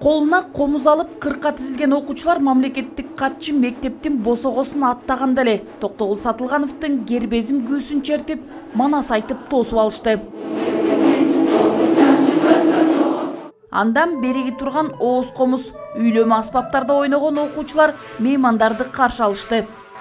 Колуна комуз алып 40ка тизилген окуучулар мамлекеттик катчы мектептин босогосун аттаганда эле Токтогул Сатылгановдун гербезим күүсүн чертип, манас айтып тосуп алышты. Андан береги турган ооз комуз, үйлөмө аспаптарда ойногон окуучулар меймандарды каршы алышты.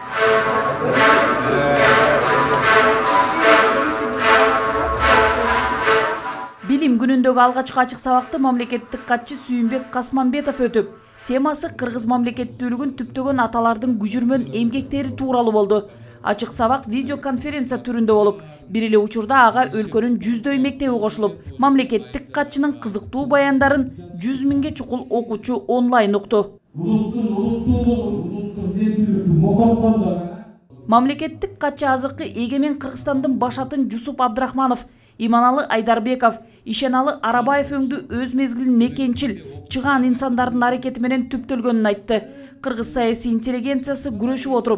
Билим күнүндөгү алгачкы ачык сабакты мамлекеттик катчы Сүйүнбек Касманбетов өтүп, темасы кыргыз мамлекеттүүлүгүн түптөгөн аталардын күжүрмөн эмгектери тууралуу болду. Ачык сабак видеоконференция түрүндө болуп, бир эле учурда ага өлкөнүн 100дөй мектеби кошулуп, мамлекеттик катчынын кызыктуу баяндарын 100 миңге чукул окуучу онлайн укту. Мамлекеттик катчы азыркы эгемен Кыргызстандын башатын Жусуп Абдрахманов, Иманалы Айдарбеков, Ишеналы Арабаев өңдү өз мезгилин мекенчил, чыгаан инсандардын аракети менен түптөлгөнүн айтты. Кыргыз саясий интеллигенциясы күрөшүп отуруп,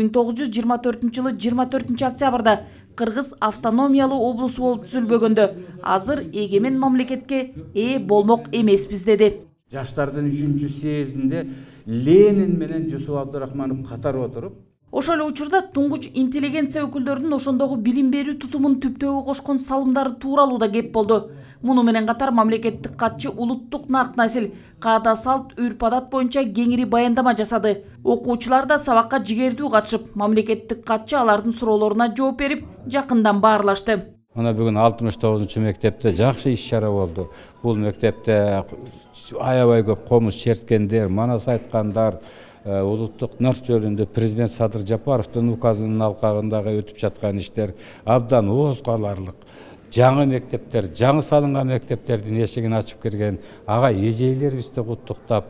1924-жылы 24 октябрда Кыргыз автономиялуу облусу болуп түзүлбөгөндө, азыр эгемен мамлекетке ээ болмок эмеспиз деди. Жаштардын 3-съездинде Ленин менен Жусуп Абдрахманов катар отуруп, ошол эле учурда туңгуч интеллигенция өкүлдөрүнүн ошондогу билим берүү тутумун түптөөгө кошкон салымдары тууралуу да кеп болду. Муну менен катар мамлекеттик катчы улуттук нарк насил, каада салт, үрп-адат боюнча кеңири баяндама жасады. Окуучулар да сабакка жигердүү катышып, мамлекеттик катчы алардын суроолоруна жооп берип, жакындан баарлашты. Мына бүгүн 69-чу мектепте жакшы иш-чара болду. Бул мектепте аябай көп комуз черткендер, манас айткандар, улуттук нарк жөнүндө президент Садыр Жапаровдун указынын алкагындагы өтүп жаткан иштер абдан ооз каларлык. Жаңы мектептер, жаңы салынган мектептердин эшигин ачып кирген ага эжейлерибизди куттуктап,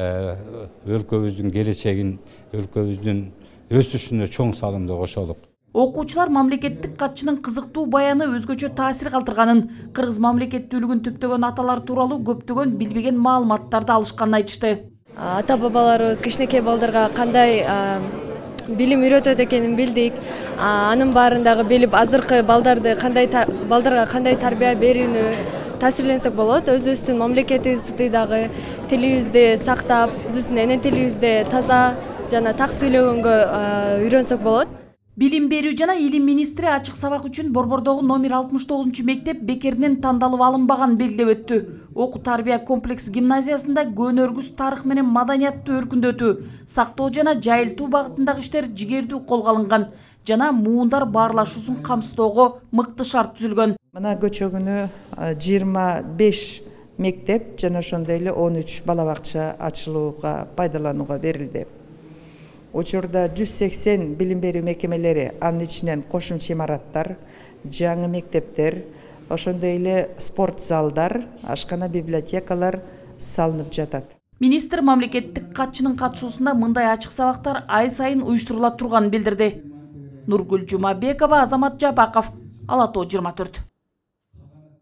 өлкөбүздүн келечегин, өлкөбүздүн өсүшүнө чоң салымды кошолук. Окуучулар мамлекеттик катчынын кызыктуу баяны өзгөчө таасир калтырганын, кыргыз мамлекеттүүлүгүн түптөгөн аталар тууралуу көптөгөн билбеген маалыматтарды алышканын айтышты. Ата-бабаларыбыз кичинекей балдарга кандай билим үйрөтөт экенин билдик. Анын баарындагы билип, азыркы балдарга кандай тарбия берүүнү таасирленсек болот. Өзүбүздүн мамлекетибизди дагы, тилибизди сактап, өзүбүздүн энен тилибизде таза жана так сүйлөгөнгө үйрөнсөк болот. Билим берүү жана илим министри ачык сабак үчүн Борбордогу номер 69 мектеп бекеринен тандалып алынбаганын белгилеп өттү. Окуу тарбия комплекс гимназиясында көнөргүс тарых менен маданиятты өркүндөтүү, сактоо жана жайылтуу багытындагы иштер жигердүү колго алынган жана муундар баарлашуусун камсыздоого мыкты шарт түзүлгөн. Мына көчөгүнө 25 мектеп жана ошондой эле 13 бала бакча ачылууга, пайдаланууга берилди. Учурда 180 билим берүү мекемелери, анын ичинен кошумча имараттар, жаңы мектептер, ошондой эле спорт залдар, ашкана библиотекалар салынып жатат. Министр мамлекеттик катчынын катышуусунда мындай ачык сабактар ай сайын уюштурула турганын билдирди. Нургүл Жумабекова, Азамат Жапаков, Ала Тоо 24.